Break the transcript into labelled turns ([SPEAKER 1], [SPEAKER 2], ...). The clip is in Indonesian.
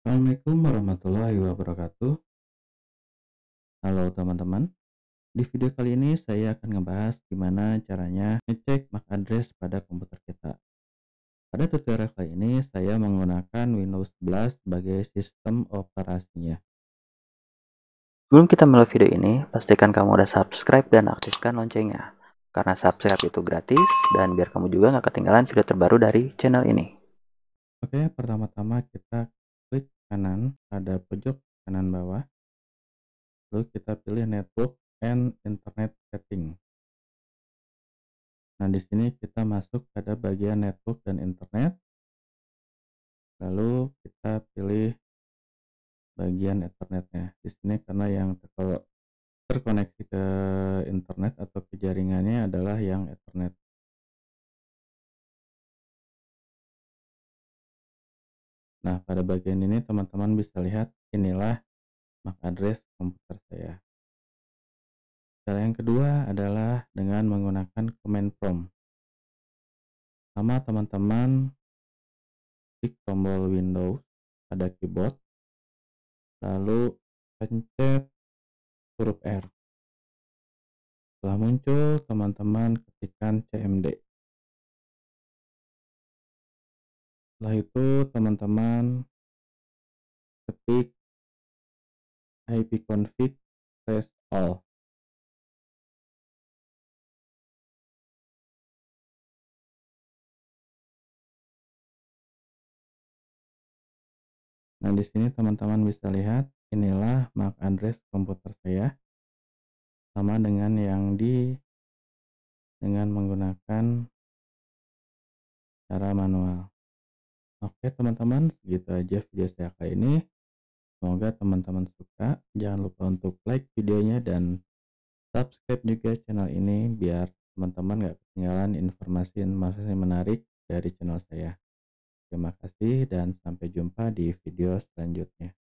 [SPEAKER 1] Assalamualaikum warahmatullahi wabarakatuh. Halo teman-teman, di video kali ini saya akan ngebahas gimana caranya ngecek MAC address pada komputer kita. Pada tutorial kali ini saya menggunakan Windows 11 sebagai sistem operasinya.
[SPEAKER 2] Sebelum kita mulai video ini, pastikan kamu udah subscribe dan aktifkan loncengnya. Karena subscribe itu gratis dan biar kamu juga nggak ketinggalan video terbaru dari channel ini.
[SPEAKER 1] Oke, pertama-tama kita klik kanan pada pojok kanan bawah, lalu kita pilih Network and Internet Setting. Nah, di sini kita masuk pada bagian network dan internet. Lalu kita pilih bagian Ethernetnya. Di sini karena yang terkoneksi ke internet atau ke jaringannya adalah yang Ethernet. Nah, pada bagian ini teman-teman bisa lihat inilah MAC address komputer saya. Cara yang kedua adalah dengan menggunakan command prompt. Sama teman-teman klik tombol Windows pada keyboard, lalu pencet huruf R. Setelah muncul, teman-teman ketikkan CMD. Setelah itu teman-teman ketik ipconfig /all. Nah, di sini teman-teman bisa lihat inilah MAC address komputer saya sama dengan yang dengan menggunakan cara manual. Oke, teman-teman, segitu aja video saya kali ini. Semoga teman-teman suka. Jangan lupa untuk like videonya dan subscribe juga channel ini biar teman-teman gak ketinggalan informasi-informasi menarik dari channel saya. Terima kasih dan sampai jumpa di video selanjutnya.